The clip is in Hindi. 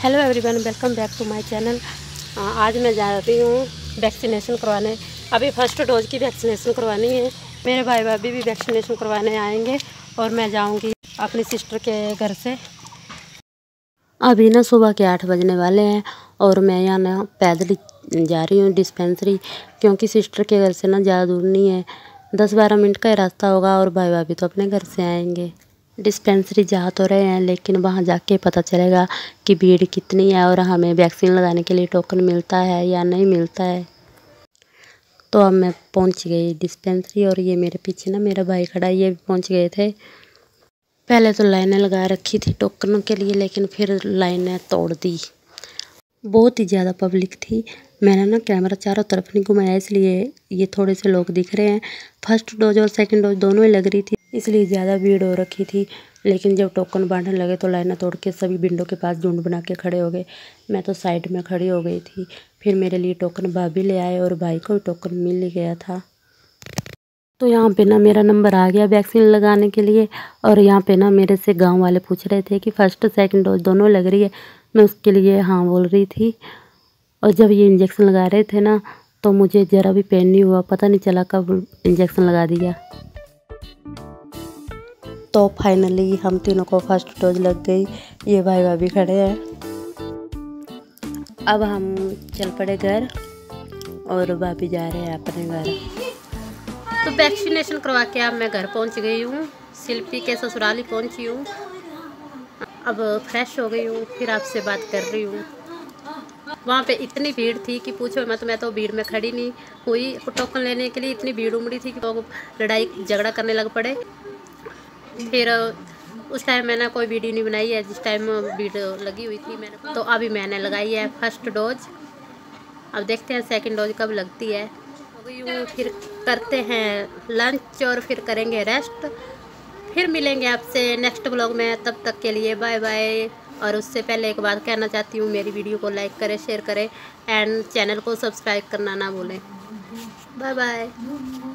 Hello everyone, welcome back to my channel. आज मैं जा रही हूँ वैक्सीनेशन करवाने। अभी फर्स्ट डोज की वैक्सीनेशन करवानी है। मेरे भाई भाभी भी वैक्सीनेशन करवाने आएंगे और मैं जाऊँगी अपनी सिस्टर के घर से। अभी ना सुबह के 8 बजने वाले हैं और मैं यहाँ ना पैदल जा रही हूँ डिस्पेंसरी, क्योंकि सिस्टर के घर से ना ज़्यादा दूर नहीं है, 10-12 मिनट का ही रास्ता होगा और भाई भाभी तो अपने घर से आएंगे। डिस्पेंसरी जा तो रहे हैं, लेकिन वहाँ जाके पता चलेगा कि भीड़ कितनी है और हमें वैक्सीन लगाने के लिए टोकन मिलता है या नहीं मिलता है। तो अब मैं पहुँच गई डिस्पेंसरी और ये मेरे पीछे ना मेरा भाई खड़ा है, ये भी पहुँच गए थे। पहले तो लाइनें लगा रखी थी टोकनों के लिए, लेकिन फिर लाइनें तोड़ दी। बहुत ही ज़्यादा पब्लिक थी। मैंने ना कैमरा चारों तरफ नहीं घुमाया, इसलिए ये थोड़े से लोग दिख रहे हैं। फर्स्ट डोज और सेकंड डोज दोनों ही लग रही थी, इसलिए ज़्यादा भीड़ हो रखी थी। लेकिन जब टोकन बांटने लगे तो लाइनें तोड़ के सभी विंडो के पास झुंड बना के खड़े हो गए। मैं तो साइड में खड़ी हो गई थी। फिर मेरे लिए टोकन भाभी ले आए और भाई को भी टोकन मिल ही गया था। तो यहाँ पे ना मेरा नंबर आ गया वैक्सीन लगाने के लिए। और यहाँ पे ना मेरे से गांव वाले पूछ रहे थे कि फर्स्ट सेकंड डोज दोनों लग रही है। मैं उसके लिए हाँ बोल रही थी। और जब ये इंजेक्शन लगा रहे थे ना, तो मुझे ज़रा भी पेन नहीं हुआ, पता नहीं चला कब इंजेक्शन लगा दिया। तो फाइनली हम तीनों को फर्स्ट डोज लग गई। ये भाई भाभी खड़े हैं। अब हम चल पड़े घर और भाभी जा रहे हैं अपने घर। तो वैक्सीनेशन करवा के अब मैं घर पहुंच गई हूँ। शिल्पी के ससुराली पहुंची हूँ। अब फ्रेश हो गई हूँ, फिर आपसे बात कर रही हूँ। वहाँ पे इतनी भीड़ थी कि पूछो मत। मैं तो भीड़ में खड़ी नहीं हुई टोकन लेने के लिए, इतनी भीड़ उमड़ी थी कि लोग लड़ाई झगड़ा करने लग पड़े। फिर उस टाइम मैंने कोई वीडियो नहीं बनाई है जिस टाइम भीड़ लगी हुई थी मैंने। तो अभी मैंने लगाई है फर्स्ट डोज। अब देखते हैं सेकंड डोज कब लगती है। फिर करते हैं लंच और फिर करेंगे रेस्ट। फिर मिलेंगे आपसे नेक्स्ट ब्लॉग में। तब तक के लिए बाय बाय। और उससे पहले एक बात कहना चाहती हूँ, मेरी वीडियो को लाइक करें, शेयर करें एंड चैनल को सब्सक्राइब करना ना भूलें। Bye bye.